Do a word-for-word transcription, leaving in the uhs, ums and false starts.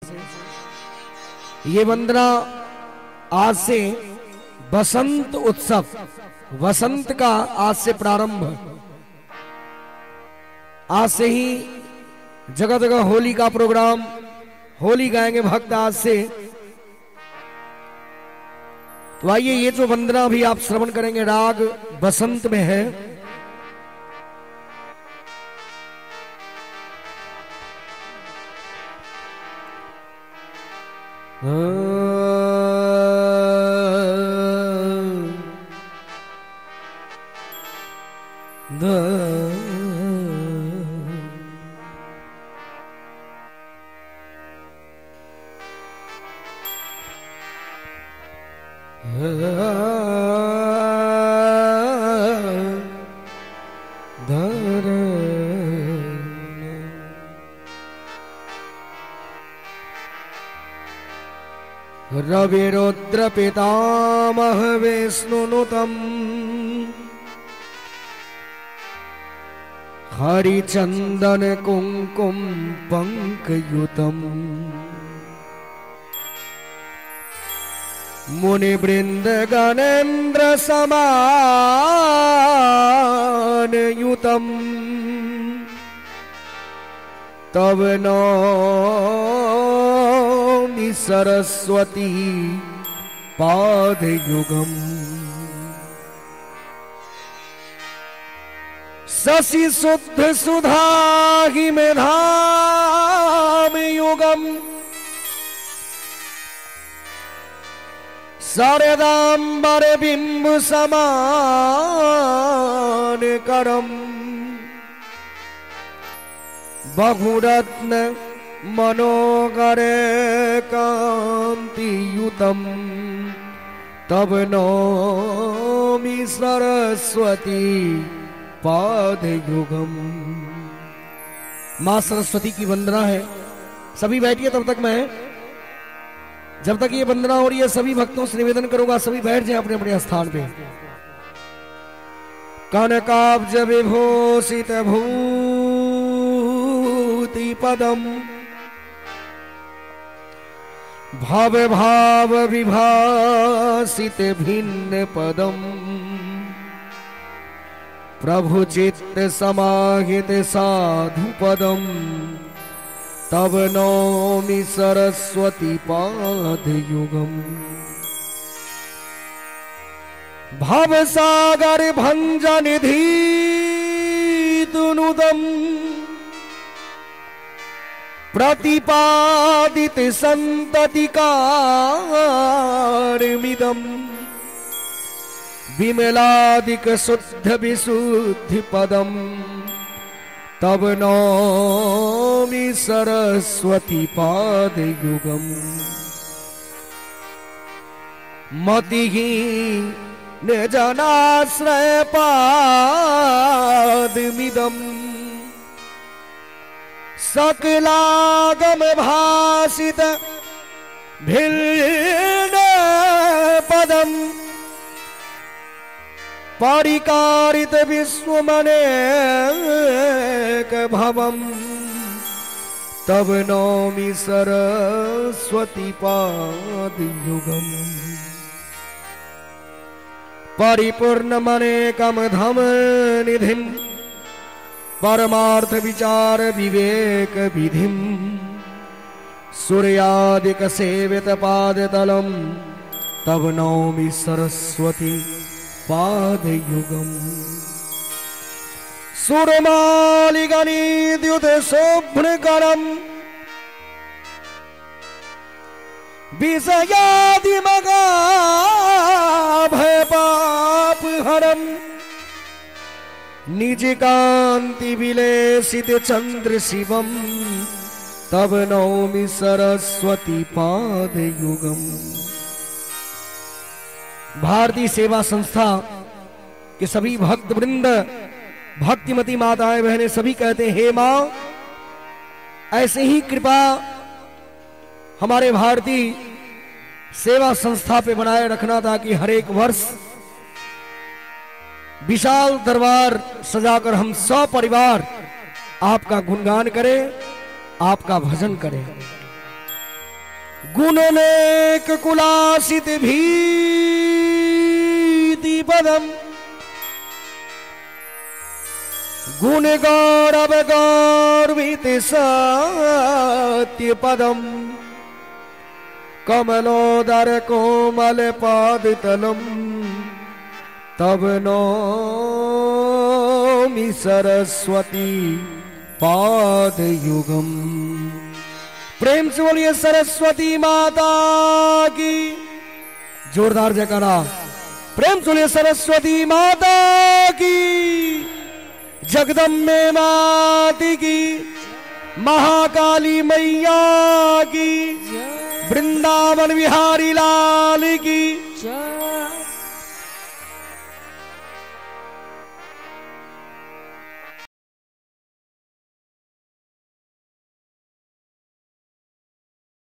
ये वंदना आज से बसंत उत्सव, वसंत का आज से प्रारंभ, आज से ही जगह जगह होली का प्रोग्राम, होली गाएंगे भक्त आज से। तो आइए ये जो वंदना भी आप श्रवण करेंगे राग बसंत में है। रविरुद्र पितामह विष्णुनुतम् हरिचंदन कुंकुम पंकयुतम् मुनिवृंद गणेन्द्र समान युतम् तव नौमि सरस्वती पादयुगम्। शशि शुद्ध सुधा मेधाम युगम् शारदांबर बिंब समान करम बहुरत्न मनोगर कांति युतम तब नौमि सरस्वती पादयुगम। मां सरस्वती की वंदना है। सभी बैठिए तब तक, मैं जब तक ये वंदना हो रही है सभी भक्तों से निवेदन करूंगा, सभी बैठ जाएं अपने अपने स्थान पे। कनकाब्ज विभूषित भूति पदम भव भाव विभासित भिन्न पदम प्रभु चित्त समाहित साधु पदम तब नौमि सरस्वती पादयुगम। भव सागर भंजन धीतुनुदम प्रतिपादित संततिकारमिदम विमलादिक शुद्ध विशुद्धि पदम तब नौमि सरस्वती पादयुगम। मतिहीन जनाश्रय पादमिदम सकलागम भासित भिन्न पदम परिकारित विश्वमनेक भवम तब नौमि सरस्वती पादयुगम। परिपूर्ण मनेकम धम निधिम परमार्थ विचार विवेक विधिम सूर्यादिक सेवित पादतलम तब नौमि सरस्वती पादयुगम। सुरमालिगणिद्युत शोभ्रकरम विषयादिमगाभय पाप हरम निज कांति विलेसित चंद्र शिवम तब नौमि सरस्वती पादयुगम। भारतीय सेवा संस्था के सभी भक्त वृंद, भक्तिमती माताएं बहनें सभी कहते हैं हे मां ऐसे ही कृपा हमारे भारतीय सेवा संस्था पे बनाए रखना ताकि हर एक वर्ष विशाल दरबार सजाकर हम सब परिवार आपका गुणगान करें, आपका भजन करें। गुण नेक कुलासित भीति पदम गुण गौरव गौरवित सत्य पदम कमलोदर कोमल पाद तलम तब नौमि सरस्वती पाद युगम। प्रेम से बोलिए सरस्वती माता की जोरदार जयकारा। प्रेम से बोलिए सरस्वती माता की, जगदम्बे माता की, महाकाली मैया की, वृंदावन बिहारी लाल की।